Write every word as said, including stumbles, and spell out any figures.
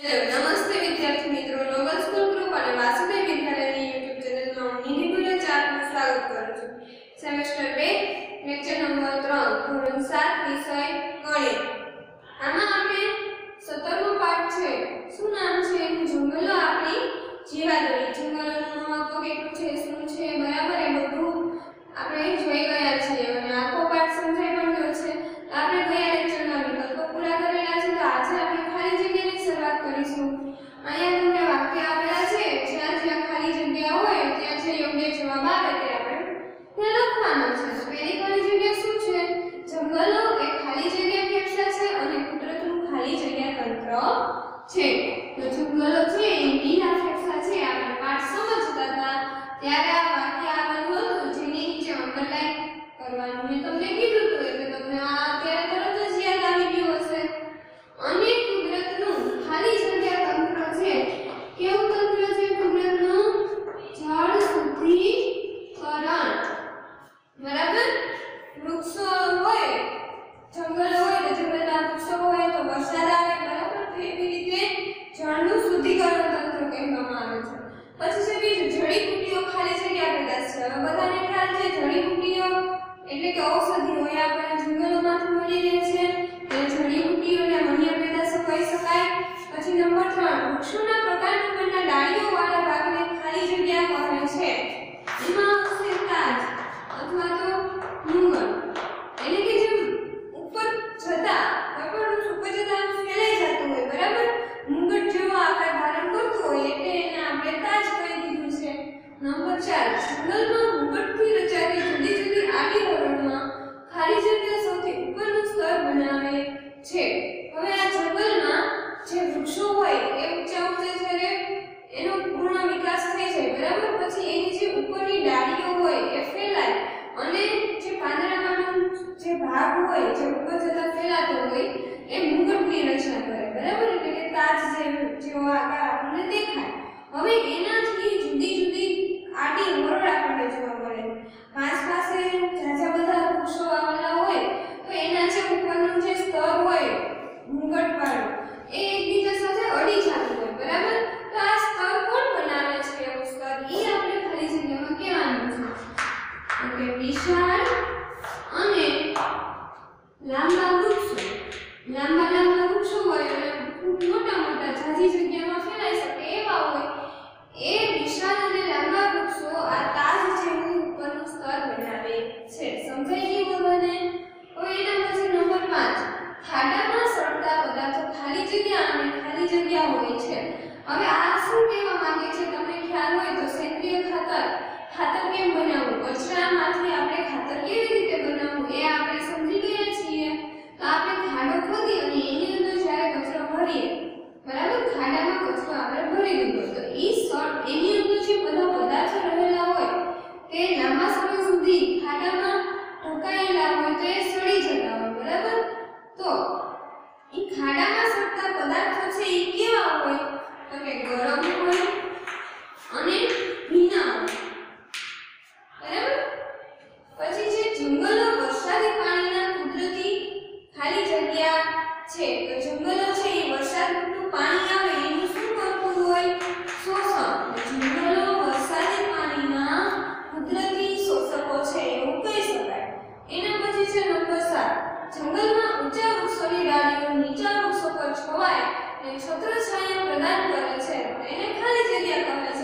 Hello નમસ્તે વિદ્યાર્થી મિત્રો, નોબલ સ્કૂલ ગ્રુપ અને વાસુદેવ વિદ્યાલયની યુટ્યુબ ચેનલમાં હું નિધિ ગુલેચા આપનું સ્વાગત કરું છું. સેમેસ્ટર બે લેક્ચર નંબર ત્રણ ધોરણ સાત વિષય ગણિત. આમાં આપણે સત્તરમો પાઠ છે. શું નામ છે? જંગલો આપણી જીવાદોરી. જંગલોનું મહત્વ કેટલું છે, શું છે, બરાબર એ બધું આપણે જોઈ ગયા છીએ અને આખો પાઠ સમજાઈ પણ ગયો છે. આપણે ગયા લેક્ચરના વિકલ્પો પૂરા કરેલા છે, તો આજે આપણે ખાલી જગ્યાની શરૂઆત કરીશું. અહીંયા તમને વાક્ય આપેલા છે, જ્યાં જ્યાં ખાલી જગ્યા હોય ત્યાં જે યોગ્ય જવાબ આવે તે આપણે ત્યાં લખવાનો છે. તો પહેલી ખાલી જગ્યા શું છે? જંગલો એ ખાલી જગ્યા ફેફસા છે અને કુદરતનું ખાલી જગ્યા તંત્ર છે. તો જંગલો છે એ લીલા ફેફસા છે. આપણે પાઠ સમજતા હતા ત્યારે આ વાક્ય આવેલું હતું, જેની નીચે અંડરલાઈન કરવાનું મેં તમને કીધું હતું, એટલે તમને આ અત્યારે તરત જ યાદ આવી ગયું હશે. અને કુદરતનું ખાલી જગ્યા તંત્ર છે. કેવું તંત્ર છે કુદરતનું? જળ શુદ્ધિકરણ. બરાબર? વૃક્ષો હોય, જંગલ હોય તો જંગલના વૃક્ષો હોય તો વરસાદ આવે, બરાબર? તો એવી રીતે જળનું શુદ્ધિકરણ તંત્ર કહેવામાં આવે છે. પછી છે બીજું, જડીબુટ્ટીઓ ખાલી જગ્યા પેદા છે. હવે બધાને ખ્યાલ છે જડીબુટ્ટીઓ એટલે કે ઔષધિઓ એ આપણને જંગલોમાંથી મળી રહે છે. એ જડીબુટ્ટીઓને વન્ય પેદાશો કહી શકાય. પછી નંબર ત્રણ, વૃક્ષોના પ્રકાર નંબરના ડાળીઓ વાળા ભાગને ખાલી જગ્યા કહે છે. એમાં આવશે તાજ અથવા તો મુંગળ. એટલે કે જેમ ઉપર જતા કોઈ પણ વૃક્ષ ઉપર જતા ફેલાઈ જતું હોય, બરાબર? મુંગળ જેવો આકાર ધારણ કરતું હોય એટલે એને આપણે તાજ કહી દીધું છે. નંબર ચાર, જંગલમાં મુંગળથી રચાતી જુદી જુદી આડી હરોળમાં ખાલી જગ્યા સૌથી ઉપરનું સ્તર બનાવે છે. હવે આ જંગલમાં જે વૃક્ષો હોય એ ઊંચા ઊંચા જ્યારે એનો પૂર્ણ વિકાસ થઈ જાય, બરાબર? પછી એની જે ઉપરની ડાળીઓ હોય એ ફેલાય અને જે પાંદડામાંનો જે ભાગ હોય જે ઉપર જતા ફેલાતો હોય એ મુંગળની રચના કરે, બરાબર? એટલે કે તાજ જેવો આકાર આપણને દેખાય. હવે એનાથી જુદી જુદી આડી હરોળ આપણને જોવા મળે. પાંચ પાસે ઝાઝા બધા વૃક્ષો આવેલા હોય તો એના જે ઉપરનું જે સ્તર હોય મુંગળવાળું એ એકબીજા સાથે અડી જતું હોય, બરાબર? તો આ સ્તર કોણ બનાવે છે? એવું સ્તર એ આપણે ખાલી જગ્યામાં કહેવાનું છે. ઓકે, વિશાળ અને લાંબા વૃક્ષો. લાંબા લાંબા વૃક્ષો હોય અને ખૂબ મોટા મોટા ઝાઝી જગ્યામાં ફેલાઈ શકે એવા હોય એ વિશાળ અને લાંબા વૃક્ષો આ તાજ જેવું ઉપરનું સ્તર બનાવે છે. સમજાઈ ગયું બધાને? હવે એના પછી નંબર પાંચ, ખાડામાં સળગતા પદાર્થો ખાલી જગ્યા અને ખાલી જગ્યા હોય છે. હવે આ શું કહેવા માંગે છે? તમને ખ્યાલ હોય તો સેન્દ્રિય ખાતર ખાતર કેમ બનાવવું, કચરામાંથી આપણે ખાતર કેવી રીતે બનાવવું એ આપણે સમજી ગયા છીએ. તો આપણે ખાડો ખોદી અને એની અંદર જ્યારે કચરો ભરીએ, બરાબર? ખાડામાં કચરો આપણે ભરી દીધો તો એ સળ એની અંદર જે બધા પદાર્થો રહેલા હોય તે લાંબા સમય સુધી ખાડામાં ઢકાયેલા હોય તો એ સડી જતા હોય, બરાબર? તો એ ખાડામાં સડતા પદાર્થો છે એ કેવા હોય? તો કે ગરમ હોય અને ભીના હોય, બરાબર? પછી છે જંગલો વરસાદી પાણીના કુદરતી ખાલી જગ્યા છે. તો જંગલો છે એ વરસાદનું પાણી આવે એનું શું કરતું હોય? શોષણ. જંગલો વરસાદી પાણીના કુદરતી શોષકો છે એવું કહી શકાય. એના પછી છે નંબર સાત, જંગલમાં ઊંચા વૃક્ષોની ડાળીઓ નીચા વૃક્ષો પર છવાય અને છત્રછાયા પ્રદાન કરે છે. એને ખાલી જગ્યા કહે